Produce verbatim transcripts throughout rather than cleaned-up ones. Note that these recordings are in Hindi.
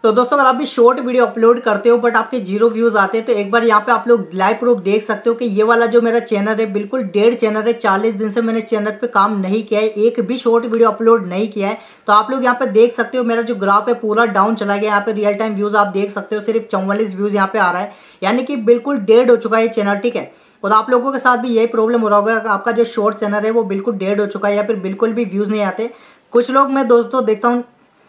तो दोस्तों अगर आप भी शॉर्ट वीडियो अपलोड करते हो बट आपके जीरो व्यूज आते हैं तो एक बार यहाँ पे आप लोग लाइव प्रूफ देख सकते हो कि ये वाला जो मेरा चैनल है बिल्कुल डेड चैनल है। चालीस दिन से मैंने चैनल पे काम नहीं किया है, एक भी शॉर्ट वीडियो अपलोड नहीं किया है। तो आप लोग यहाँ पे देख सकते हो मेरा जो ग्राफ है पूरा डाउन चला गया। यहाँ पे रियल टाइम व्यूज आप देख सकते हो, सिर्फ चौवालीस व्यूज यहाँ पे आ रहा है, यानी कि बिल्कुल डेड हो चुका है चैनल। ठीक है, और आप लोगों के साथ भी यही प्रॉब्लम हो रहा होगा, आपका जो शॉर्ट चैनल है वो बिल्कुल डेड हो चुका है या फिर बिल्कुल भी व्यूज नहीं आते। कुछ लोग मैं दोस्तों देखता हूँ,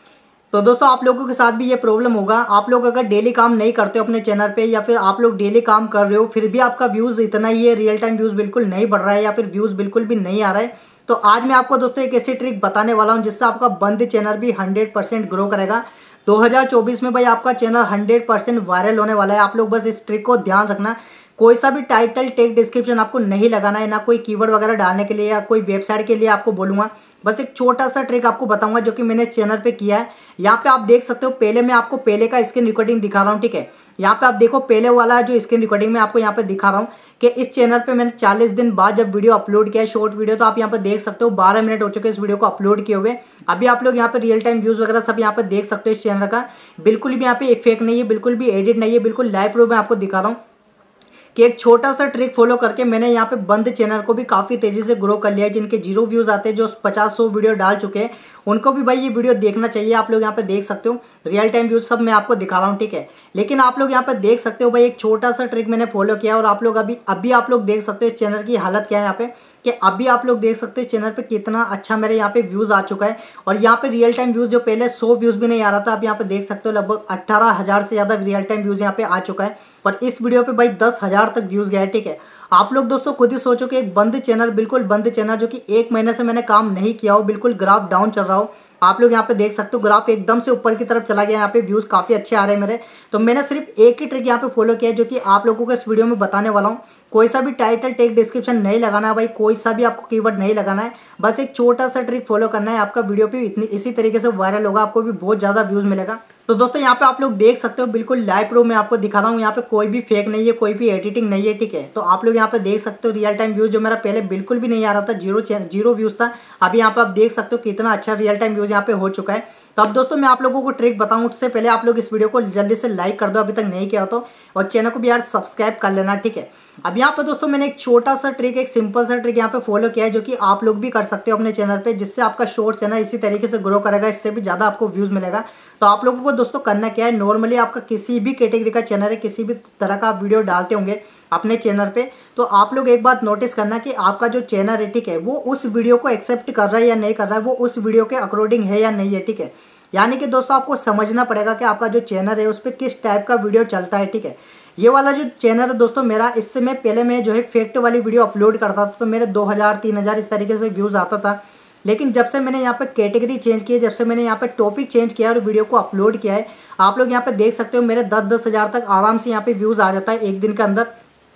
तो दोस्तों आप लोगों के साथ भी ये प्रॉब्लम होगा। आप लोग अगर डेली काम नहीं करते हो अपने चैनल पे, या फिर आप लोग डेली काम कर रहे हो फिर भी आपका व्यूज़ इतना ही है, रियल टाइम व्यूज़ बिल्कुल नहीं बढ़ रहा है या फिर व्यूज़ बिल्कुल भी नहीं आ रहा है, तो आज मैं आपको दोस्तों एक ऐसी ट्रिक बताने वाला हूँ जिससे आपका बंद चैनल भी हंड्रेड परसेंट ग्रो करेगा। दो हज़ार चौबीस में भाई आपका चैनल हंड्रेड परसेंट वायरल होने वाला है। आप लोग बस इस ट्रिक को ध्यान रखना। कोई सा भी टाइटल टेक डिस्क्रिप्शन आपको नहीं लगाना है, ना कोई कीवर्ड वगैरह डालने के लिए या कोई वेबसाइट के लिए आपको बोलूँगा। बस एक छोटा सा ट्रिक आपको बताऊंगा जो कि मैंने चैनल पे किया है। यहाँ पे आप देख सकते हो, पहले मैं आपको पहले का स्क्रीन रिकॉर्डिंग दिखा रहा हूँ। ठीक है, यहाँ पे आप देखो पहले वाला जो स्क्रीन रिकॉर्डिंग में आपको यहाँ पे दिखा रहा हूँ कि इस चैनल पे मैंने चालीस दिन बाद जब वीडियो अपलोड किया है, शॉर्ट वीडियो, तो आप यहाँ पे देख सकते हो बारह मिनट हो चुके हैं इस वीडियो को अपलोड किए हुए। अभी आप लोग यहाँ पे रियल टाइम व्यूज वगैरह सब यहाँ पे देख सकते हो इस चैनल का। बिल्कुल भी यहाँ पे फेक नहीं है, बिल्कुल भी एडिट नहीं है, बिल्कुल लाइव प्रूफ मैं आपको दिखा रहा हूँ कि एक छोटा सा ट्रिक फॉलो करके मैंने यहाँ पे बंद चैनल को भी काफ़ी तेज़ी से ग्रो कर लिया है। जिनके जीरो व्यूज़ आते हैं, जो पचास सौ वीडियो डाल चुके हैं, उनको भी भाई ये वीडियो देखना चाहिए। आप लोग यहाँ पे देख सकते हो रियल टाइम व्यूज़ सब मैं आपको दिखा रहा हूँ। ठीक है, लेकिन आप लोग यहाँ पे देख सकते हो भाई एक छोटा सा ट्रिक मैंने फॉलो किया और आप लोग अभी अभी आप लोग देख सकते हो इस चैनल की हालत क्या है यहाँ पे, कि अभी आप लोग देख सकते हो चैनल पे कितना अच्छा मेरे यहाँ पे व्यूज़ आ चुका है। और यहाँ पे रियल टाइम व्यूज़ जो पहले सौ व्यूज़ भी नहीं आ रहा था, अब यहाँ पे देख सकते हो लगभग अट्ठारह हज़ार से ज़्यादा रियल टाइम व्यूज़ यहाँ पे आ चुका है। और इस वीडियो पे भाई दस हज़ार तक व्यूज़ गया है। ठीक है, आप लोग दोस्तों खुद ही सोचो कि एक बंद चैनल, बिल्कुल बंद चैनल जो कि एक महीने से मैंने काम नहीं किया हो, बिल्कुल ग्राफ डाउन चल रहा हो, आप लोग यहाँ पे देख सकते हो ग्राफ एकदम से ऊपर की तरफ चला गया। यहाँ पे व्यूज़ काफ़ी अच्छे आ रहे हैं मेरे। तो मैंने सिर्फ एक ही ट्रिक यहाँ पे फॉलो किया है जो कि आप लोगों को इस वीडियो में बताने वाला हूँ। कोई सा भी टाइटल टेक डिस्क्रिप्शन नहीं लगाना है भाई, कोई सा भी आपको कीवर्ड नहीं लगाना है, बस एक छोटा सा ट्रिक फॉलो करना है। आपका वीडियो भी इतनी इसी तरीके से वायरल होगा, आपको भी बहुत ज़्यादा व्यूज़ मिलेगा। तो दोस्तों यहाँ पे आप लोग देख सकते हो बिल्कुल लाइव प्रूफ मैं आपको दिखा रहा हूँ। यहाँ पे कोई भी फेक नहीं है, कोई भी एडिटिंग नहीं है। ठीक है, तो आप लोग यहाँ पे देख सकते हो रियल टाइम व्यूज जो मेरा पहले बिल्कुल भी नहीं आ रहा था, जीरो जीरो व्यूज था, अभी यहाँ पे आप देख सकते हो कितना अच्छा रियल टाइम व्यूज यहाँ पे हो चुका है। तो अब दोस्तों मैं आप लोगों को ट्रिक बताऊं उससे पहले आप लोग इस वीडियो को जल्दी से लाइक कर दो अभी तक नहीं किया तो, और चैनल को भी यार सब्सक्राइब कर लेना। ठीक है, अब यहाँ पे दोस्तों मैंने एक छोटा सा ट्रिक, एक सिंपल सा ट्रिक यहाँ पे फॉलो किया है जो कि आप लोग भी कर सकते हो अपने चैनल पे, जिससे आपका शॉर्ट चैनल इसी तरीके से ग्रो करेगा, इससे भी ज़्यादा आपको व्यूज़ मिलेगा। तो आप लोगों को दोस्तों करना क्या है, नॉर्मली आपका किसी भी कैटेगरी का चैनल है, किसी भी तरह का आप वीडियो डालते होंगे अपने चैनल पे, तो आप लोग एक बात नोटिस करना कि आपका जो चैनल है, ठीक है, वो उस वीडियो को एक्सेप्ट कर रहा है या नहीं कर रहा है, वो उस वीडियो के अकॉर्डिंग है या नहीं है। ठीक है, यानी कि दोस्तों आपको समझना पड़ेगा कि आपका जो चैनल है उस पर किस टाइप का वीडियो चलता है। ठीक है, ये वाला जो चैनल है दोस्तों मेरा, इससे मैं पहले मैं जो है फैक्ट वाली वीडियो अपलोड करता था तो मेरे दो हज़ार तीन हज़ार इस तरीके से व्यूज़ आता था। लेकिन जब से मैंने यहाँ पे कैटेगरी चेंज की है, जब से मैंने यहाँ पे टॉपिक चेंज किया और वीडियो को अपलोड किया है, आप लोग यहाँ पे देख सकते हो मेरे दस दस हज़ार तक आराम से यहाँ पे व्यूज़ आ जाता है एक दिन के अंदर।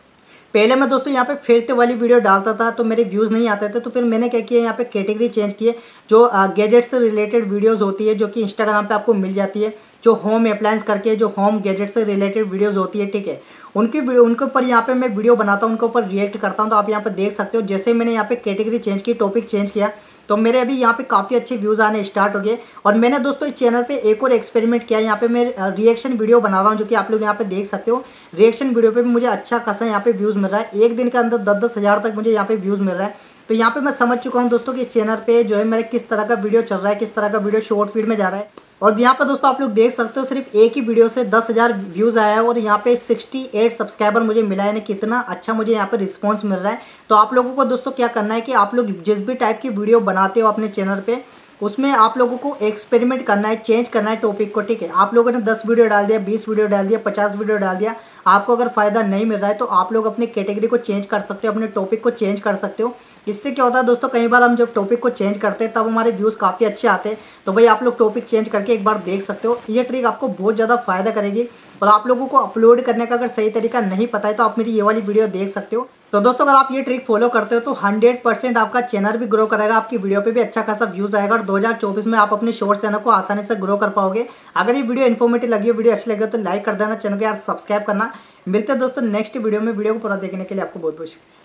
पहले मैं दोस्तों यहाँ पे फैक्ट वाली वीडियो डालता था तो मेरे व्यूज़ नहीं आते थे, तो फिर मैंने क्या किया, यहाँ पे कैटेगरी चेंज की है, जो गैजेट से रिलेटेड वीडियोस होती है जो कि इंस्टाग्राम पे आपको मिल जाती है, जो होम अप्लायंस करके जो होम गैजेट से रिलेटेड वीडियोस होती है। ठीक है, उनकी वीडियो उनके ऊपर यहाँ पे मैं वीडियो बनाता हूँ, उनके ऊपर रिएक्ट करता हूँ। तो आप यहाँ पे देख सकते हो जैसे मैंने यहाँ पे कैटेगरी चेंज की, टॉपिक चेंज किया, तो मेरे अभी यहाँ पे काफ़ी अच्छे व्यूज़ आने स्टार्ट हो गए। और मैंने दोस्तों इस चैनल पे एक और एक्सपेरिमेंट किया, यहाँ पे मैं रिएक्शन वीडियो बना रहा हूँ, जो कि आप लोग यहाँ पे देख सकते हो। रिएक्शन वीडियो पे भी मुझे अच्छा खासा यहाँ पे व्यूज़ मिल रहा है, एक दिन के अंदर दस दस हज़ार तक मुझे यहाँ पे व्यूज़ मिल रहा है। तो यहाँ पे मैं समझ चुका हूँ दोस्तों कि इस चैनल पे जो है मेरे किस तरह का वीडियो चल रहा है, किस तरह का वीडियो शॉर्ट फीड में जा रहा है। और यहाँ पर दोस्तों आप लोग देख सकते हो सिर्फ एक ही वीडियो से दस हज़ार व्यूज़ आया है और यहाँ पे अड़सठ सब्सक्राइबर मुझे मिला है, यानी कितना अच्छा मुझे यहाँ पे रिस्पांस मिल रहा है। तो आप लोगों को दोस्तों क्या करना है कि आप लोग जिस भी टाइप की वीडियो बनाते हो अपने चैनल पे, उसमें आप लोगों को एक्सपेरिमेंट करना है, चेंज करना है टॉपिक को। ठीक है, आप लोगों ने दस वीडियो डाल दिया, बीस वीडियो डाल दिया, पचास वीडियो डाल दिया, आपको अगर फ़ायदा नहीं मिल रहा है तो आप लोग अपनी कैटेगरी को चेंज कर सकते हो, अपने टॉपिक को चेंज कर सकते हो। इससे क्या होता है दोस्तों, कई बार हम जब टॉपिक को चेंज करते हैं तब हमारे व्यूज़ काफ़ी अच्छे आते हैं। तो भाई आप लोग टॉपिक चेंज करके एक बार देख सकते हो, ये ट्रिक आपको बहुत ज़्यादा फ़ायदा करेगी। और आप लोगों को अपलोड करने का अगर सही तरीका नहीं पता है तो आप मेरी ये वाली वीडियो देख सकते हो। तो दोस्तों अगर आप ये ट्रिक फॉलो करते हो तो हंड्रेड परसेंट आपका चैनल भी ग्रो करेगा, आपकी वीडियो पे भी अच्छा खासा व्यूज़ आएगा और दो हज़ार चौबीस में आप अपने शॉर्ट चैनल को आसानी से ग्रो कर पाओगे। अगर ये वीडियो इन्फॉर्मेटिव लगी हो, वीडियो अच्छी लगी हो तो लाइक कर देना, चैनल को यार सब्सक्राइब करना। मिलते हैं दोस्तों नेक्स्ट वीडियो में। वीडियो को पूरा देखने के लिए आपको बहुत बहुत शुक्रिया।